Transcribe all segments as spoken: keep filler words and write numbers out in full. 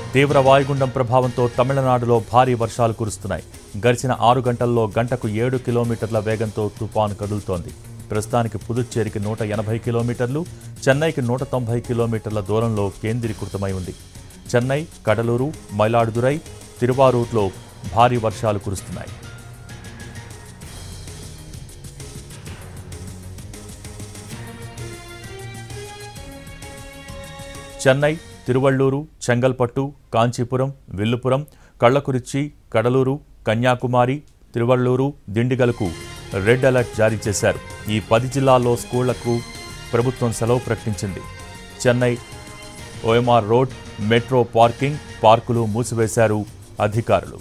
తీవ్ర వాయుగుండం ప్రభావంతో తమిళనాడులో భారీ వర్షాలు కురుస్తున్నాయి. గడిచిన ఆరు గంటల్లో గంటకు ఏడు కిలోమీటర్ల వేగంతో తుపాను కదులుతోంది. ప్రస్తుతానికి పుదుచ్చేరికి నూట ఎనభై కిలోమీటర్లు, చెన్నైకి నూట తొంభై కిలోమీటర్ల దూరంలో కేంద్రీకృతమై ఉంది. చెన్నై, కడలూరు, మయిలాడుదురై, తిరువారూర్లో భారీ వర్షాలు కురుస్తున్నాయి. చెన్నై, తిరువళ్లూరు, చెంగల్పట్టు, కాంచీపురం, విల్లుపురం, కళ్లకురిచ్చి, కడలూరు, కన్యాకుమారి, తిరువళ్లూరు, దిండిగలకు రెడ్ అలర్ట్ జారీ చేశారు. ఈ పది జిల్లాల్లో స్కూళ్లకు ప్రభుత్వం సెలవు ప్రకటించింది. Chennai OMR road, metro parking, పార్కులు మూసివేశారు అధికారులు.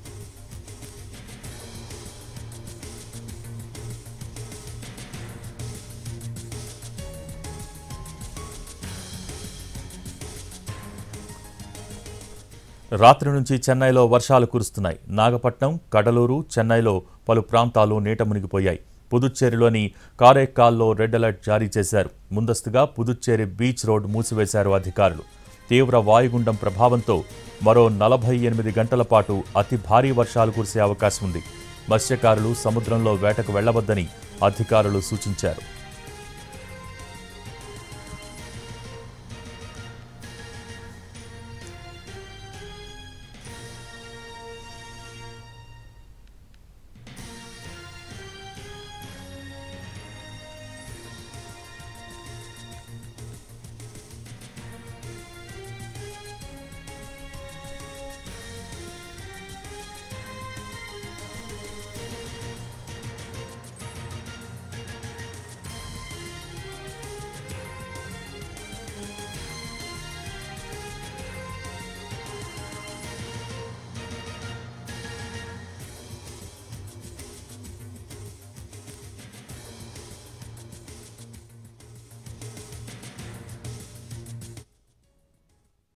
రాత్రి నుంచి చెన్నైలో వర్షాలు కురుస్తున్నాయి. నాగపట్నం, కడలూరు, చెన్నైలో పలు ప్రాంతాలు నీట మునిగిపోయాయి. పుదుచ్చేరిలోని కారైక్కాల్లో రెడ్ అలర్ట్ జారీ చేశారు. ముందస్తుగా పుదుచ్చేరి బీచ్ రోడ్ మూసివేశారు అధికారులు. తీవ్ర వాయుగుండం ప్రభావంతో మరో నలభై ఎనిమిది గంటల పాటు అతి భారీ వర్షాలు కురిసే అవకాశం ఉంది. మత్స్యకారులు సముద్రంలో వేటకు వెళ్లవద్దని అధికారులు సూచించారు.